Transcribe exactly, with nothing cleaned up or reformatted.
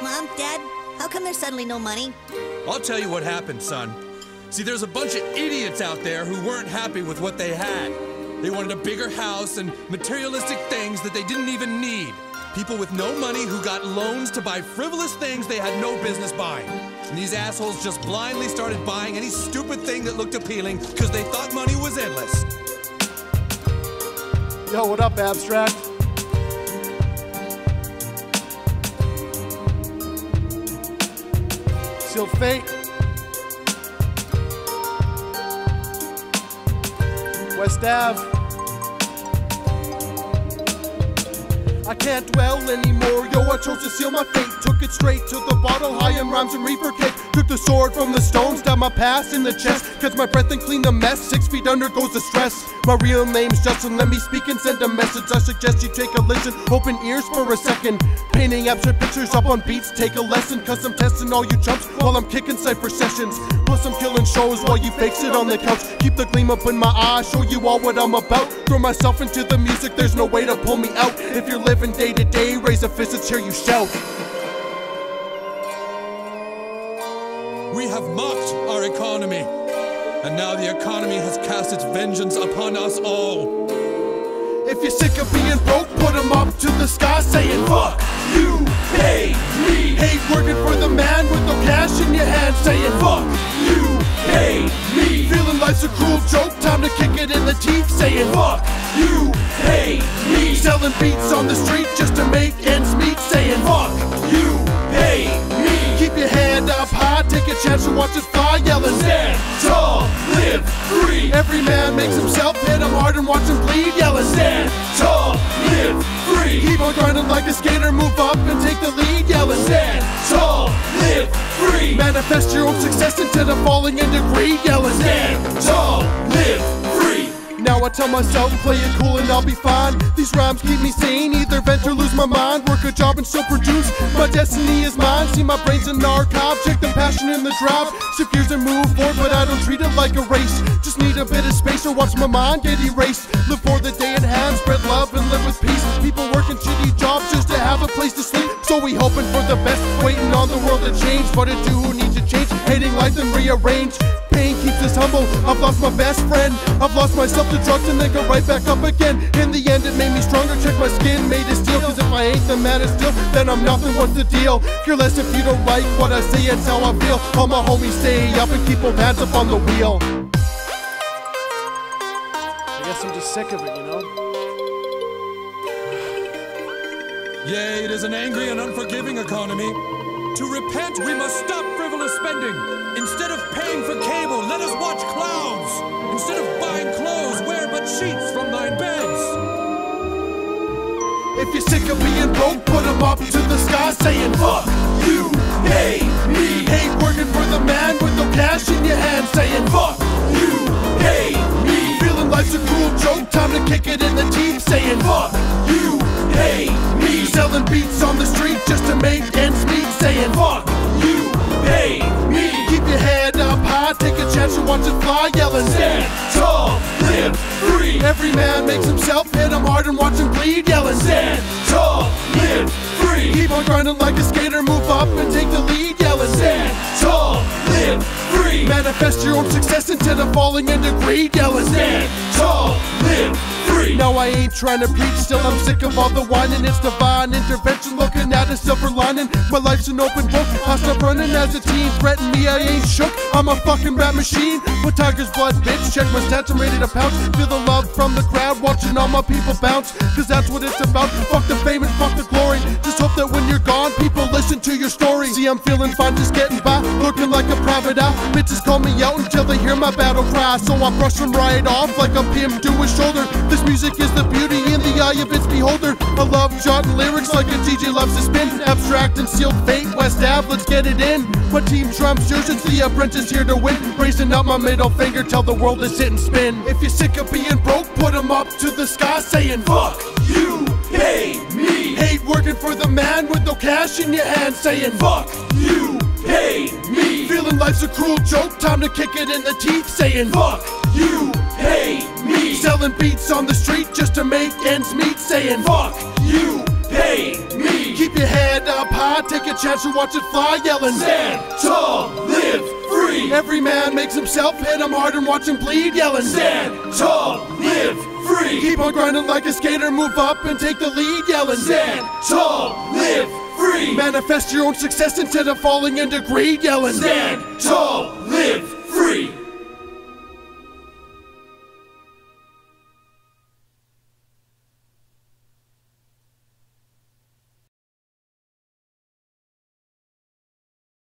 Mom, Dad, how come there's suddenly no money? I'll tell you what happened, son. See, there's a bunch of idiots out there who weren't happy with what they had. They wanted a bigger house and materialistic things that they didn't even need. People with no money who got loans to buy frivolous things they had no business buying. And these assholes just blindly started buying any stupid thing that looked appealing because they thought money was endless. Yo, what up, Abstract? Sealed Fate. West Ave. I can't dwell anymore, yo, I chose to seal my fate. Took it straight to the bottle, high in rhymes and reaper cake. Took the sword from the stone, stabbed my past in the chest. Catch my breath and clean the mess, six feet under goes the stress. My real name's Justin, let me speak and send a message. I suggest you take a listen, open ears for a second. Painting abstract pictures up on beats, take a lesson. Cause I'm testing all you chumps while I'm kicking cypher sessions. Plus I'm killing shows while you fake sit on the couch. Keep the gleam up in my eye, show you all what I'm about. Throw myself into the music, there's no way to pull me out. If you're living day to day, raise a fist, it's here you shout. We have mocked our economy, and now the economy has cast its vengeance upon us all. If you're sick of being broke, put 'em up to the sky saying, fuck you, pay me. Hate working for the man with no cash in your hand saying, fuck you, pay me. Feeling life's a cruel joke, time to kick it in the teeth saying, fuck you, pay me. Selling beats on the street just to make ends meet saying, fuck you, pay me. Keep your head up high, take a chance and watch it fly, yelling, stand tall, live free. Every man makes himself, hit him hard and watch him bleed, yelling, stand tall, live free. Keep on grinding like a skater, move up and take the lead, yelling, stand tall, live free. Manifest your own success instead of falling into greed, yelling, stand tall, live free. Now I tell myself, play it cool and I'll be fine. These rhymes keep me sane, either vent or lose my mind. Work a job and still produce, my destiny is mine. See my brains in an archive, check the passion in the drive. Shift gears and move forward, but I don't treat it like a race. Just need a bit of space or watch my mind get erased. Live for the day at hand, spread love and live with peace. People working shitty jobs just to have a place to sleep. So we hoping for the best, waiting on the world to change. But it do need to change, hating life and rearrange. Pain keeps us humble, I've lost my best friend. I've lost myself to drugs and then go right back up again. In the end it made me stronger, check my skin, made of steel. Cause if I ain't the man of steel, then I'm nothing, what's the deal? Care less if you don't like what I say, it's how I feel. All my homies stay up and keep both hands up on the wheel. I guess I'm just sick of it, you know? Yea, it is an angry and unforgiving economy. To repent, we must stop frivolous spending. Instead of paying for cable, let us watch clowns. Instead of buying clothes, wear but sheets from thine beds. If you're sick of being broke, put 'em up to the sky saying, fuck you, pay me. Hate working for the man with no cash in your hand saying, fuck you, pay me. Feeling life's a cruel joke, time to kick it in the teeth saying, fuck you, pay me. Selling beats on the street just to make ends meet saying, fuck you, pay me. Keep your head up high, take a chance and watch it fly, yelling, stand tall, live free. Every man makes himself, hit him hard and watch him bleed, yelling, stand tall, live free. Keep on grinding like a skater, move up and take the lead, yelling, stand tall, live free. Manifest your own success instead of falling into greed, yelling, stand tall, live free. Now I ain't trying to preach, still I'm sick of all the whining. It's divine intervention, looking at a silver lining. My life's an open book, I stopped running as a teen. Threaten me, I ain't shook, I'm a fucking rap machine. With tiger's blood, bitch, check my stats, I'm ready to pounce. Feel the love from the crowd, watching all my people bounce. Cause that's what it's about, fuck the fame and fuck the glory. Just hope that when you're gone, people listen to your story. See, I'm feeling fine, just getting by, looking like a private eye. Bitches call me out until they hear my battle cry. So I brush them right off like a pimp to his shoulder. This music is the beauty in the eye of its beholder. I love jotting lyrics like a D J loves to spin. Abstract and Sealed Fate, West Ave, let's get it in. My team trumps yours, it's the apprentice here to win. Raising up my middle finger, tell the world to sit and spin. If you're sick of being broke, put 'em up to the sky saying, fuck you, pay me. Hate working for the man with no cash in your hand saying, fuck you, pay me. Feeling life's a cruel joke, time to kick it in the teeth saying, fuck you, pay me. Selling beats on the street just to make ends meet saying, fuck you, pay me. Keep your your head up high, take a chance to watch it fly, yelling, stand tall, live free. Every man makes himself, hit him hard and watch him bleed, yelling, stand tall, live free. Keep on grinding like a skater, move up and take the lead, yelling, stand tall, live free. Manifest your own success instead of falling into greed, yelling, stand tall, live free.